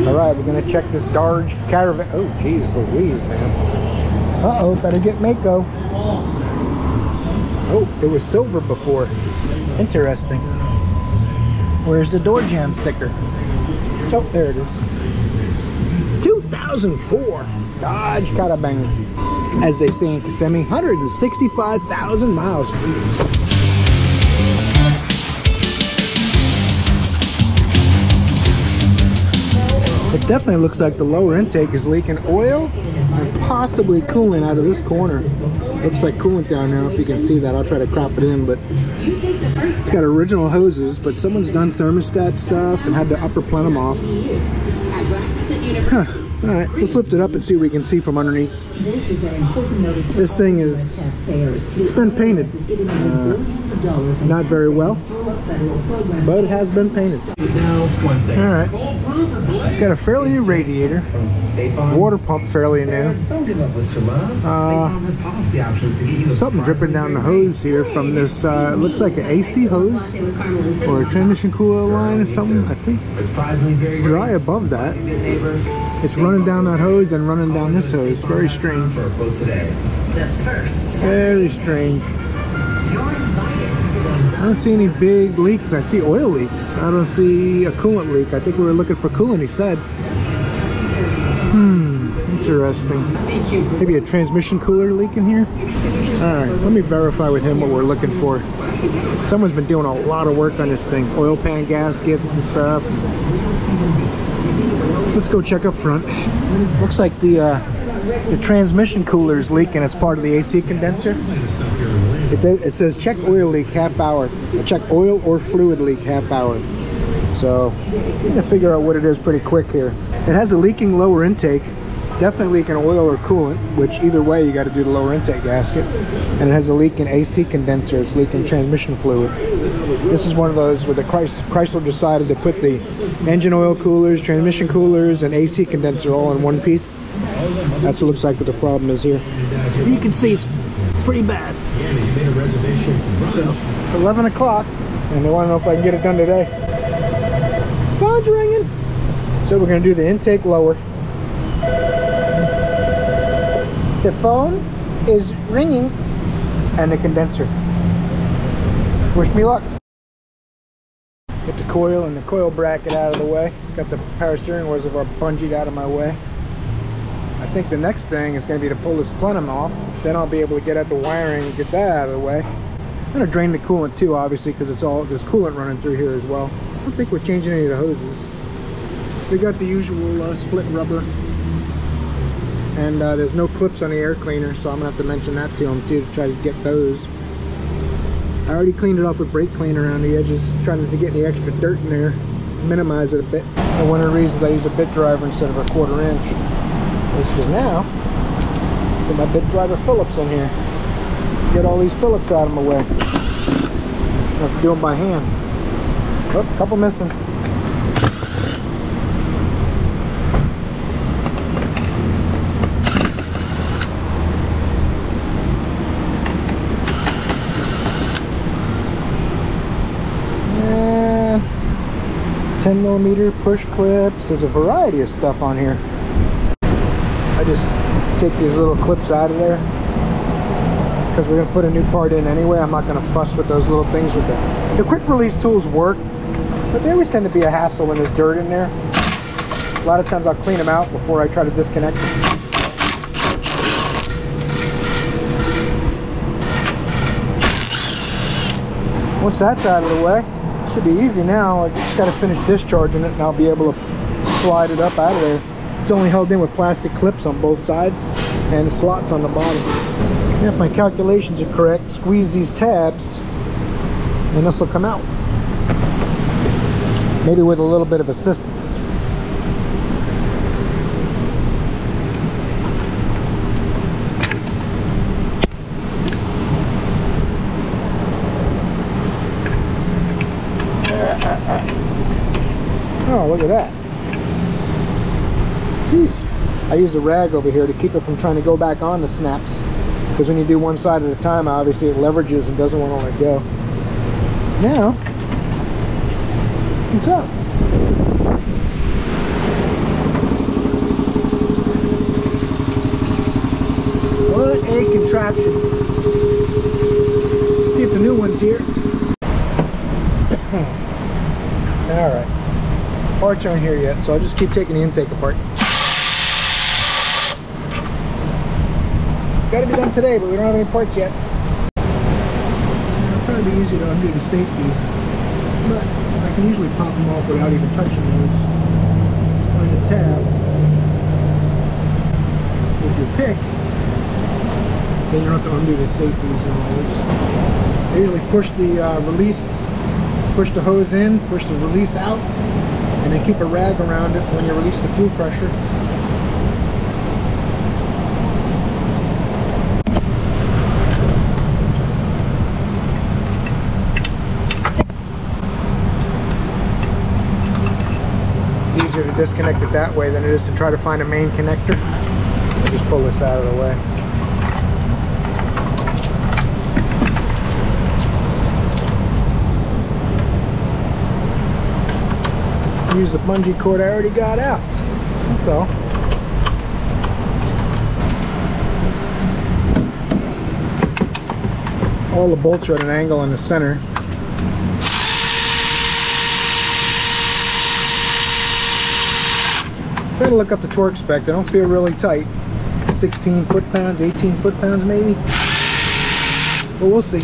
All right, we're gonna check this Dodge Caravan. Oh, Jesus Louise, man. Uh-oh, better get Mako. Oh, it was silver before. Interesting. Where's the door jamb sticker? Oh, there it is. 2004 Dodge Caravan. As they say in Kissimmee, 165,000 miles. It definitely looks like the lower intake is leaking oil and possibly coolant out of this corner. Looks like coolant down there, if you can see that. I'll try to crop it in, but it's got original hoses, but someone's done thermostat stuff and had the upper plenum off. Huh. All right, let's lift it up and see what we can see from underneath. This thing is, it's been painted. Not very well, but it has been painted. All right, it's got a fairly new radiator, water pump fairly new. Something dripping down the hose here from this, it looks like an AC hose or a transmission cooler line or something. I think it's dry above that. It's running down that hose and running down this hose. Very strange. Very strange. I don't see any big leaks. I see oil leaks. I don't see a coolant leak. I think we were looking for coolant, he said. Interesting. Maybe a transmission cooler leak in here? Alright, let me verify with him what we're looking for. Someone's been doing a lot of work on this thing. Oil pan gaskets and stuff. Let's go check up front. Looks like the transmission cooler is leaking. It's part of the AC condenser. It says check oil leak half hour. Check oil or fluid leak half hour. So I'm gonna figure out what it is pretty quick here. It has a leaking lower intake. Definitely leaking oil or coolant, which either way you got to do the lower intake gasket. And it has a leak in AC condenser. It's leaking transmission fluid. This is one of those where the Chrysler decided to put the engine oil coolers, transmission coolers, and AC condenser all in one piece. That's what it looks like what the problem is here. You can see it's pretty bad. So 11 o'clock, and they want to know if I can get it done today. Phone's ringing. So we're going to do the intake lower. The phone is ringing, and the condenser. Wish me luck. Get the coil and the coil bracket out of the way. Got the power steering reservoir bungeed out of my way. I think the next thing is going to be to pull this plenum off. Then I'll be able to get at the wiring and get that out of the way. I'm going to drain the coolant too, obviously, because it's all there's coolant running through here as well. I don't think we're changing any of the hoses. We got the usual split rubber. And there's no clips on the air cleaner, so I'm going to have to mention that to them too, to try to get those. I already cleaned it off with brake cleaner around the edges, trying to get any extra dirt in there, minimize it a bit. And one of the reasons I use a bit driver instead of a 1/4 inch is because now, get my bit driver Phillips in here. Get all these Phillips out of my way. I have to do them by hand. Oh, couple missing. And 10mm push clips. There's a variety of stuff on here. I just take these little clips out of there because we're going to put a new part in anyway. I'm not going to fuss with those little things with them. The quick release tools work, but they always tend to be a hassle when there's dirt in there. A lot of times I'll clean them out before I try to disconnect them. Once that's out of the way, it should be easy now. I just got to finish discharging it and I'll be able to slide it up out of there. It's only held in with plastic clips on both sides and slots on the bottom. If my calculations are correct, squeeze these tabs and this will come out. Maybe with a little bit of assistance. Oh, look at that. Jeez. I used a rag over here to keep it from trying to go back on the snaps. Because when you do one side at a time, obviously it leverages and doesn't want to let go. Now, what's up? Parts aren't here yet, so I'll just keep taking the intake apart. Got to be done today, but we don't have any parts yet. It'll probably be easier to undo the safeties, but I can usually pop them off without even touching those. Find a tab with your pick, then you don't have to undo the safeties and all. I usually push the release, push the hose in, push the release out, and then keep a rag around it for when you release the fuel pressure. It's easier to disconnect it that way than it is to try to find a main connector. I'll just pull this out of the way. Use the bungee cord I already got out. That's all. All the bolts are at an angle in the center. Gotta look up the torque spec. They don't feel really tight. 16 foot-pounds, 18 foot-pounds maybe. But we'll see.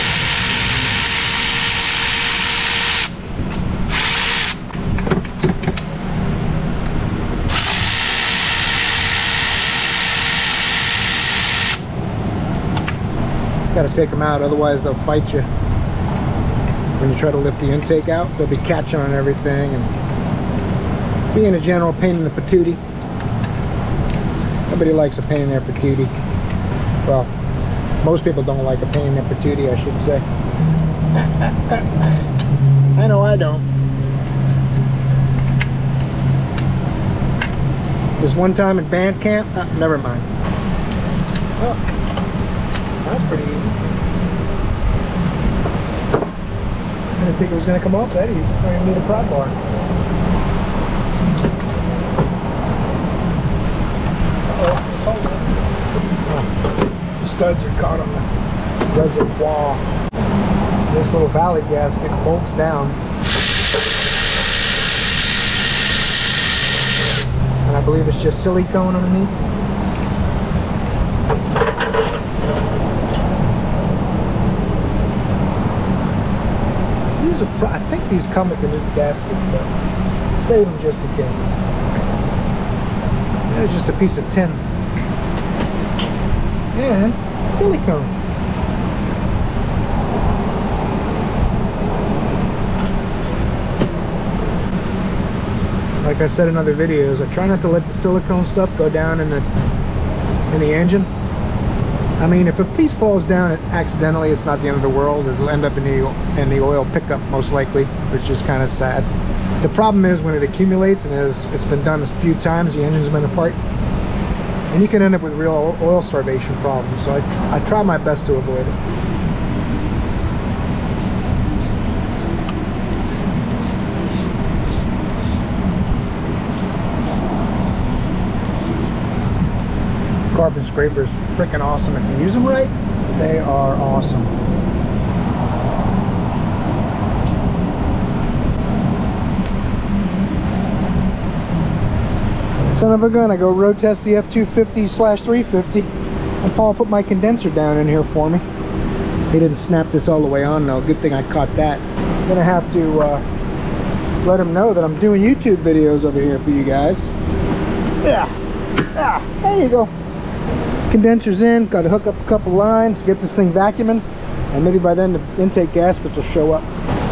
Got to take them out, otherwise they'll fight you. When you try to lift the intake out, they'll be catching on everything and being a general pain in the patootie. Nobody likes a pain in their patootie. Well, most people don't like a pain in their patootie, I should say. I know I don't. This one time at band camp, never mind. Oh. That's pretty easy. I didn't think it was going to come off that easy. I'm going to need a prod bar. Uh-oh, it's holding it. Oh, the studs are caught on the reservoir. This little valley gasket bolts down. And I believe it's just silicone underneath. I think these come with the new gasket, but save them just in case. There's just a piece of tin and silicone. Like I said in other videos, I try not to let the silicone stuff go down in the engine. I mean, if a piece falls down accidentally, it's not the end of the world. It'll end up in the oil pickup most likely, which is kind of sad. The problem is when it accumulates, and it's been done a few times, the engine's been apart, and you can end up with real oil starvation problems. So I try my best to avoid it. Carbon scrapers, freaking awesome. If you use them right, they are awesome. Son of a gun, I go road test the F250/350 and Paul put my condenser down in here for me. He didn't snap this all the way on though. Good thing I caught that. I'm gonna have to let him know that I'm doing YouTube videos over here for you guys. Yeah, there you go. Condenser's in, got to hook up a couple lines, get this thing vacuuming, and maybe by then the intake gaskets will show up.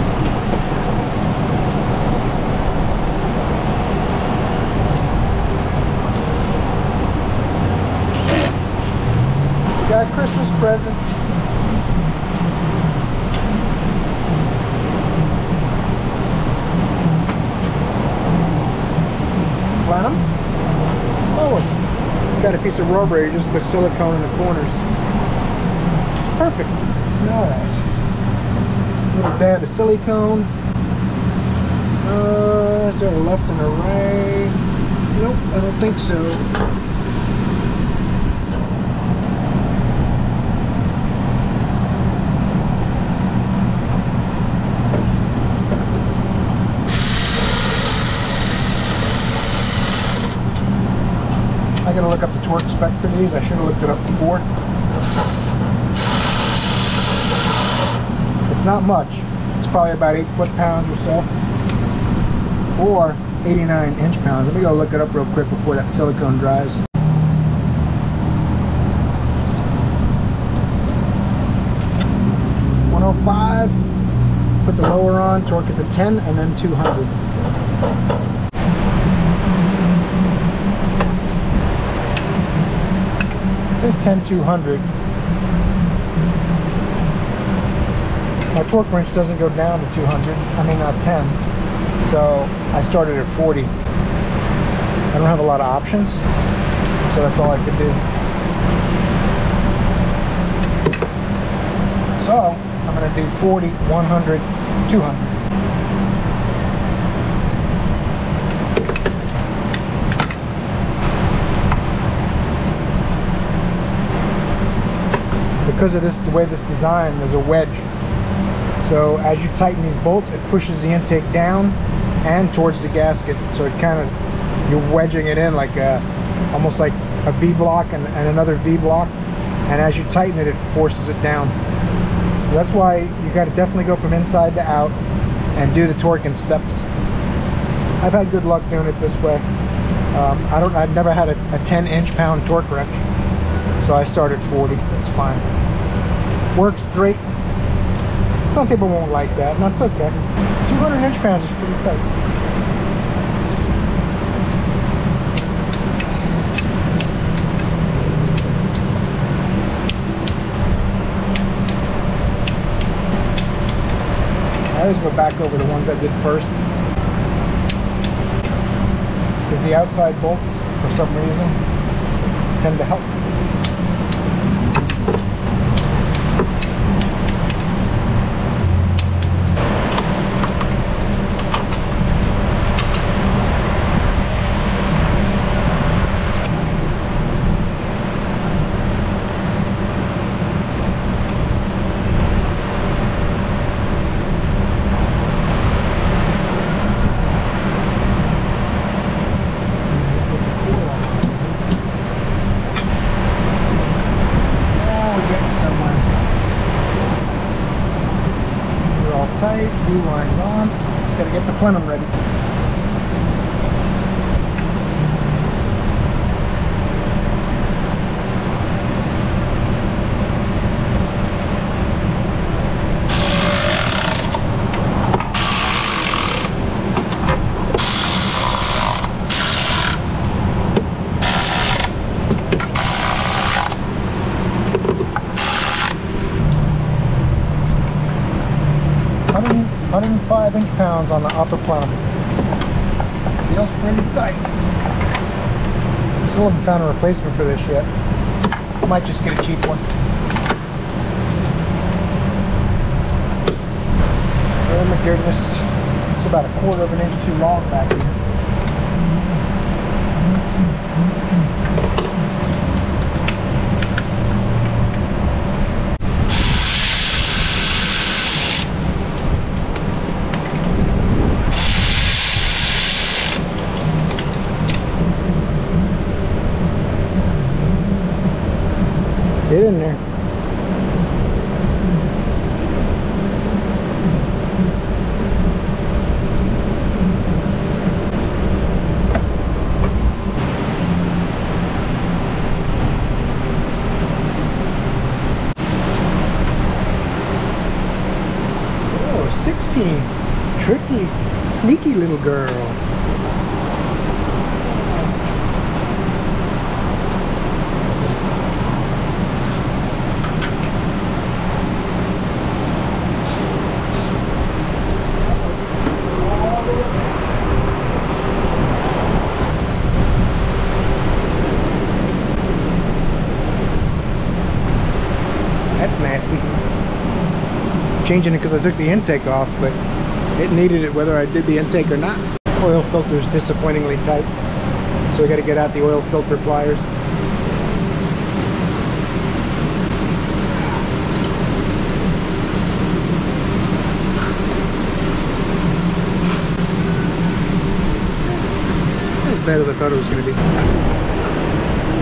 We got Christmas presents. Plenum? Oh. Got a piece of rubber, you just put silicone in the corners. Perfect. Alright. Little dab of silicone. Is there a left and a right? Nope, I don't think so. gotta look up the torque spec for these. I should have looked it up before. It's not much. It's probably about 8 foot-pounds or so, or 89 inch-pounds. Let me go look it up real quick before that silicone dries. 105. Put the lower on, torque it to 10, and then 200. It says 10-200. My torque wrench doesn't go down to 200. I mean, 10. So I started at 40. I don't have a lot of options, so that's all I could do. So I'm going to do 40, 100, 200. Because of this, the way this design, there's a wedge. So as you tighten these bolts, it pushes the intake down and towards the gasket. So it kind of, you're wedging it in like a, almost like a V block and another V block. And as you tighten it, it forces it down. So that's why you got to definitely go from inside to out and do the torque in steps. I've had good luck doing it this way. I've never had a 10 inch-pound torque wrench, so I started 40. It's fine. Works great. Some people won't like that, and that's okay. 200 inch-pounds is pretty tight. I always go back over the ones I did first, because the outside bolts, for some reason, tend to help. Tight, blue lines on. Just gotta get the plenum ready. Inch-pounds on the upper plenum. Feels pretty tight. Still haven't found a replacement for this yet. Might just get a cheap one. Oh my goodness. It's about 1/4 of an inch too long back here. Get in there. Oh, 16. Tricky, sneaky little girl. That's nasty. Changing it because I took the intake off, but it needed it whether I did the intake or not. Oil filter is disappointingly tight, so we got to get out the oil filter pliers. Not as bad as I thought it was going to be.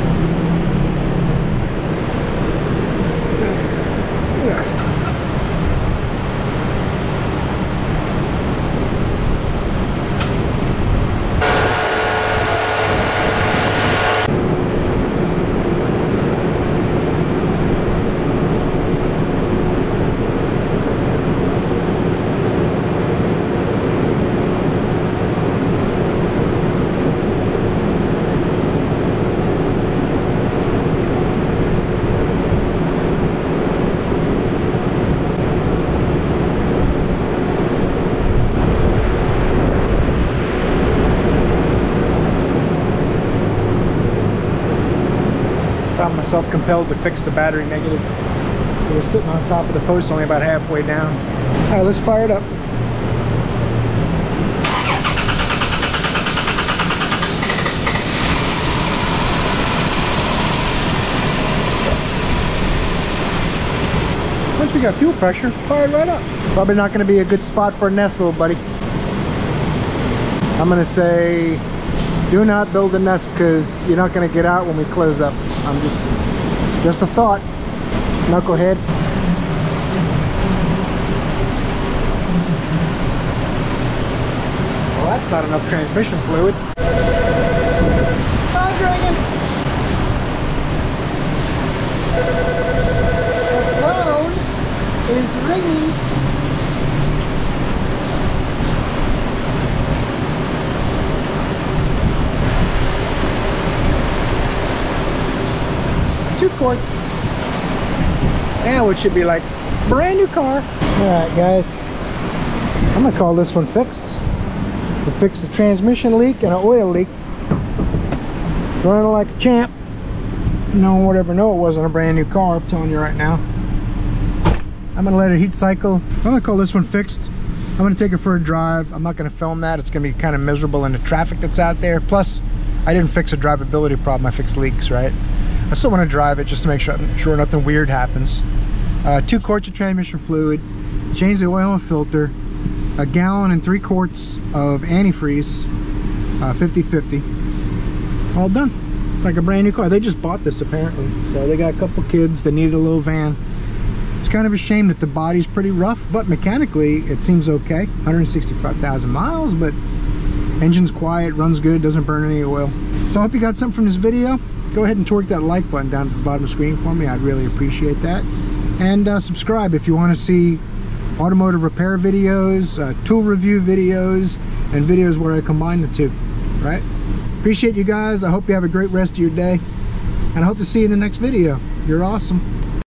found myself compelled to fix the battery negative. It was sitting on top of the post, only about halfway down. All right, let's fire it up. Once we got fuel pressure, fire it right up. Probably not going to be a good spot for a nest, little buddy. I'm going to say, do not build a nest because you're not going to get out when we close up. I'm just a thought. Knucklehead. Well, that's not enough transmission fluid. Phone's ringing. The phone is ringing. Two quarts. Now it should be like brand new car. All right, guys. I'm gonna call this one fixed. We fixed the transmission leak and an oil leak. Running like a champ. No one would ever know it wasn't a brand new car, I'm telling you right now. I'm gonna let it heat cycle. I'm gonna call this one fixed. I'm gonna take it for a drive. I'm not gonna film that. It's gonna be kind of miserable in the traffic that's out there. Plus, I didn't fix a drivability problem. I fixed leaks, right? I still want to drive it just to make sure nothing weird happens. 2 quarts of transmission fluid, change the oil and filter, 1.75 gallons of antifreeze, 50/50. All done. It's like a brand new car. They just bought this apparently. So they got a couple kids, they needed a little van. It's kind of a shame that the body's pretty rough, but mechanically it seems okay. 165,000 miles, but engine's quiet, runs good, doesn't burn any oil. So I hope you got something from this video. Go ahead and torque that like button down at the bottom of the screen for me. I'd really appreciate that. And subscribe if you want to see automotive repair videos, tool review videos, and videos where I combine the two. Right? Appreciate you guys. I hope you have a great rest of your day. And I hope to see you in the next video. You're awesome.